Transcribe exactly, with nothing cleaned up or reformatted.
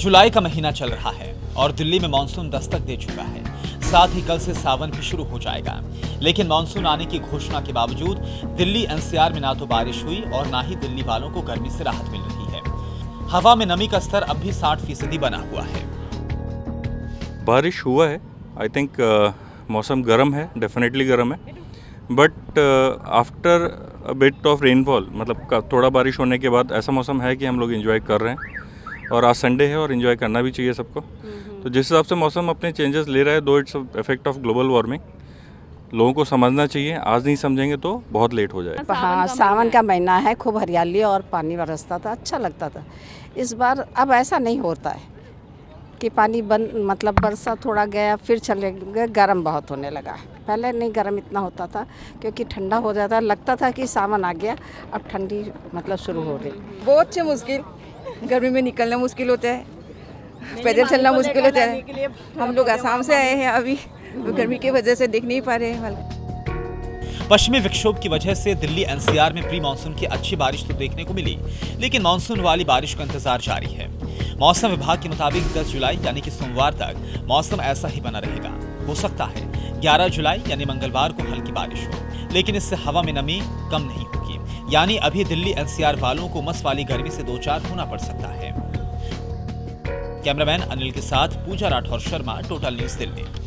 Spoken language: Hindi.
जुलाई का महीना चल रहा है और दिल्ली में मानसून दस्तक दे चुका है। साथ ही कल से सावन भी शुरू हो जाएगा, लेकिन मानसून आने की घोषणा के बावजूद दिल्ली एनसीआर में ना तो बारिश हुई और ना ही दिल्ली वालों को गर्मी से राहत मिल रही है। हवा में नमी का स्तर अब भी साठ फीसदी बना हुआ है। बारिश हुआ है, आई थिंक uh, मौसम गर्म है, डेफिनेटली गर्म है, but after a bit of rainfall, मतलब थोड़ा बारिश होने के बाद ऐसा मौसम है कि हम लोग एंजॉय कर रहे हैं। और आज संडे है और एंजॉय करना भी चाहिए सबको। तो जिस हिसाब से मौसम अपने चेंजेस ले रहा है, दो it's effect of global warming, लोगों को समझना चाहिए। आज नहीं समझेंगे तो बहुत लेट हो जाएगा। हाँ, सावन का महीना है, खूब हरियाली और पानी बरसता था, अच्छा लगता था। इस बार अब ऐसा नहीं होता है कि पानी बंद, मतलब बरसा थोड़ा गया फिर चले गए, गर्म बहुत होने लगा। पहले नहीं गर्म इतना होता था क्योंकि ठंडा हो जाता, लगता था कि सावन आ गया, अब ठंडी मतलब शुरू हो रही। बहुत से मुश्किल, गर्मी में निकलना मुश्किल होता है, पैदल चलना मुश्किल होता है। हम लोग आसाम से आए हैं, अभी गर्मी की वजह से दिख नहीं पा रहे हैं। पश्चिमी विक्षोभ की वजह से दिल्ली एनसीआर में प्री मानसून की अच्छी बारिश तो देखने को मिली, लेकिन मानसून वाली बारिश का इंतजार जारी है। मौसम विभाग के मुताबिक दस जुलाई यानी कि सोमवार तक मौसम ऐसा ही बना रहेगा। हो सकता है ग्यारह जुलाई यानी मंगलवार को हल्की बारिश हो, लेकिन इससे हवा में नमी कम नहीं होगी, यानी अभी दिल्ली एनसीआर वालों को उमस वाली गर्मी से दो चार होना पड़ सकता है। कैमरामैन अनिल के साथ पूजा राठौर शर्मा, टोटल न्यूज दिल्ली।